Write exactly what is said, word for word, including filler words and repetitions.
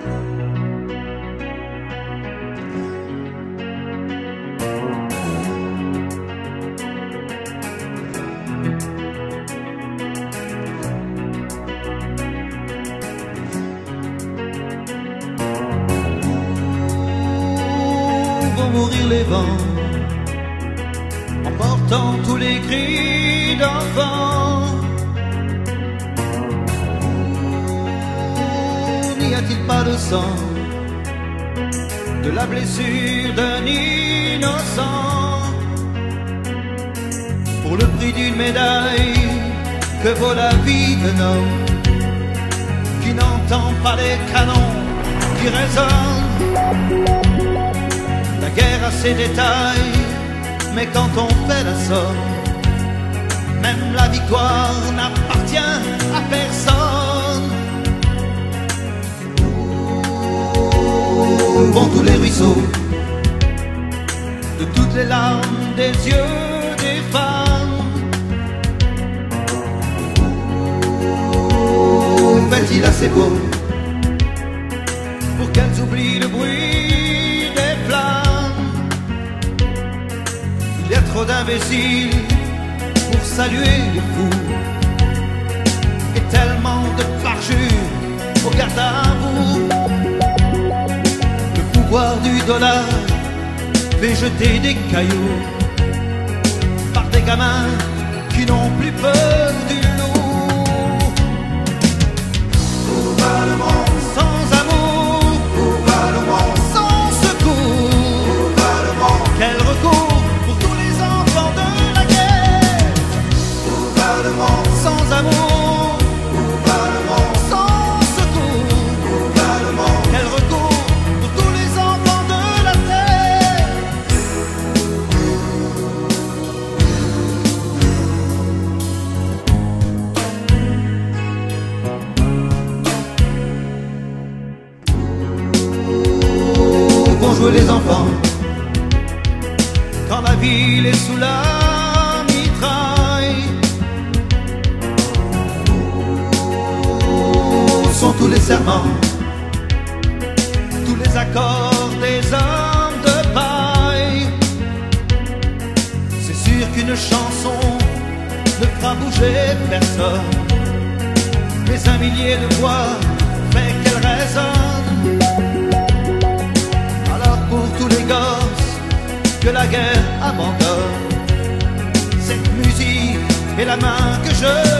Mourir les vents, emportant tous les cris d'enfants. N'y a-t-il pas de sang, de la blessure d'un innocent, pour le prix d'une médaille que vaut la vie d'un homme qui n'entend pas les canons qui résonnent? La guerre a ses détails, mais quand on fait la somme, même la victoire n'appartient à personne. Où vont tous les ruisseaux, de toutes les larmes des yeux des femmes? Où fait-il assez beau pour qu'elles oublient le bruit des flammes? Il y a trop d'imbéciles pour saluer les fous, et tellement de parjures au garde à vous. Le pouvoir du dollar fait jeter des cailloux par des gamins qui n'ont plus peur du loup. Où va le monde sans amour? Où va le monde sans secours? Où va le monde? Quel recours sans amour? Où va le monde sans secours? Où va le monde? Quel recours pour tous les enfants de la terre? Où vont jouer les enfants quand la ville est sous la sont tous les serments, tous les accords des hommes de paille? C'est sûr qu'une chanson ne fera bouger personne, mais un millier de voix fait qu'elle résonne. Alors pour tous les gosses que la guerre abandonne, cette musique est la main que je